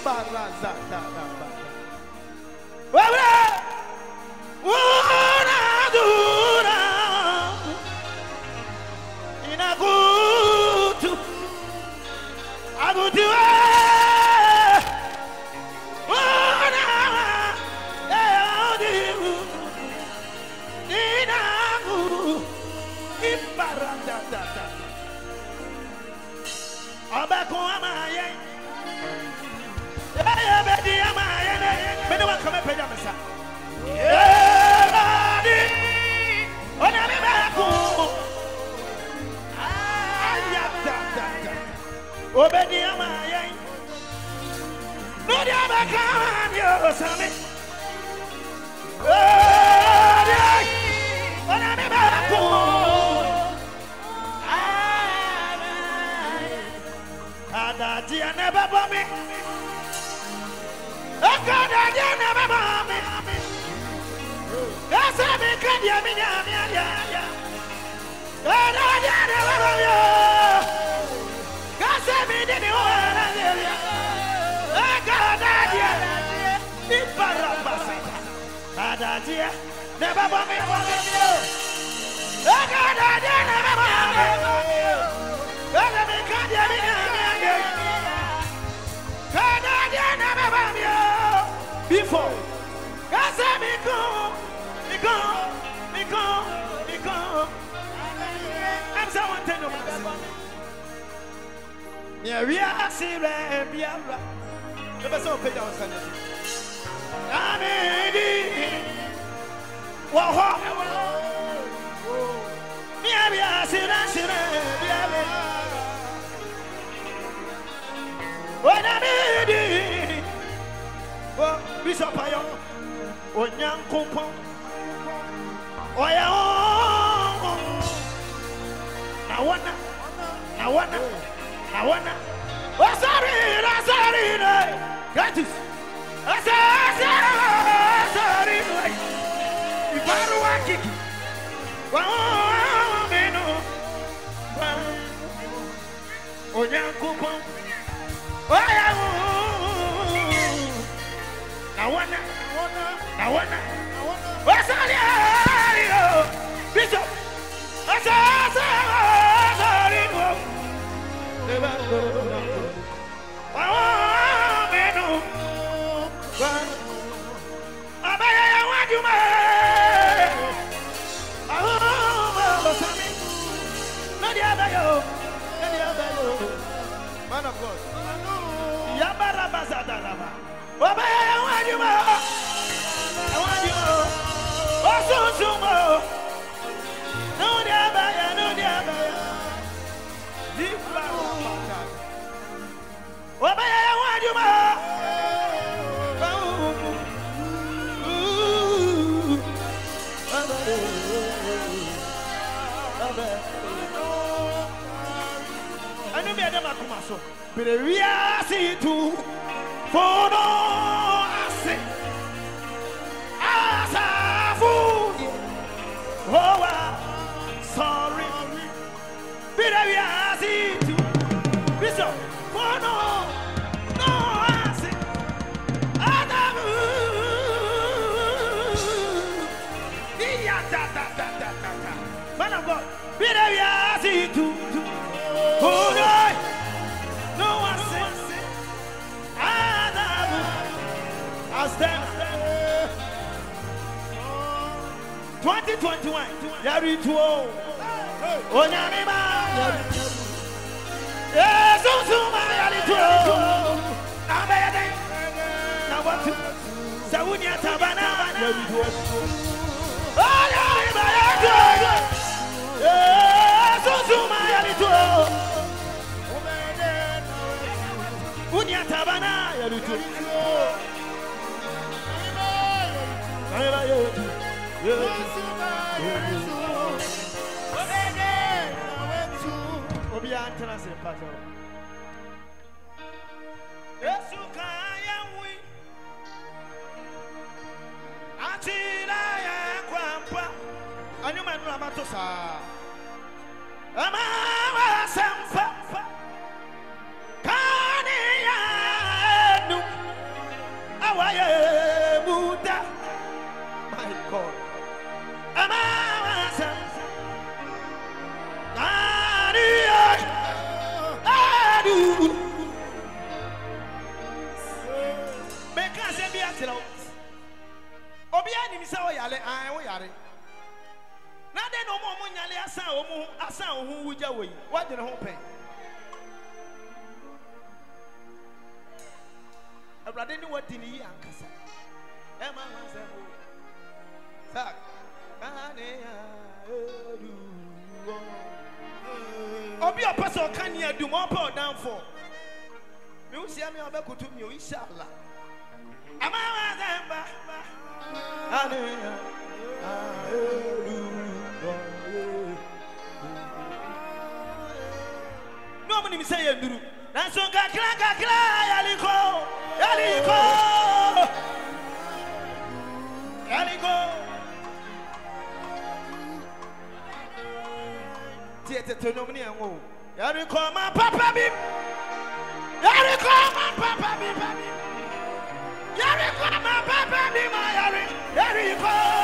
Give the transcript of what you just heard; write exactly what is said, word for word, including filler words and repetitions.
Before, God said me go, me go, me go, me go. I'm someone tell you. Yeah, we are serious, we are. Never saw pay down Sunday. Amen. Wow, we are, we are serious, we are. What I mean. Bishop Ayo, Onyan Kumpo, Oya, Nawana, Nawana, Nawana, Wasari, Rasari, Gatis, Asari, Ibaruaki, Wameno, Onyan Kumpo, Oya. Nawana, Nawana, Nawana, Bishop, Asari, Meno, Abaya, what you may, oh, Sammy, Nadia Bayo, Nadia Bayo, man of God, Yabara Bazadalaba. I want you more. I want you more. Oh, so, so more. No, Diabaya, no, Diabaya. Deep flower. Oh, I want you more. I know me, I never come out so. But we are see too. For no, I say, as a fool, oh, sorry, but I see too. Bishop, for no, no, I say, as a fool, yeah, da, da, da, da, da, da. Man of God, but I see too. Oh, no, no, I say. twenty twenty-one, Yari Tuo, Onyamima, yes, Suma, Yari Tuo, Nabede, Nawatu, Saunia Tabana, Yari Tuo, oh, yes, Suma, Yari Tuo, Unia Tabana, Yari Tuo. chira obi ani mi say o yare an wo yare na de no mo mo nyale asan o mu asan o hu wugya wo yi wa de ne ho pen abrade ni wadi ni yi ankasa e ma ma se mo sak ane ya edu obi o paso kan ni adu mo pa o down for mi o sia mi o be kutu mi o inshallah ama ma se ba ane ya edu no mo ni mi say enduru na so kakra kakra yaliko yaliko yaliko tiete to no ni enwo yaliko ma papa bi yaliko ma papa bi yaliko ma papa bi ma yari yaliko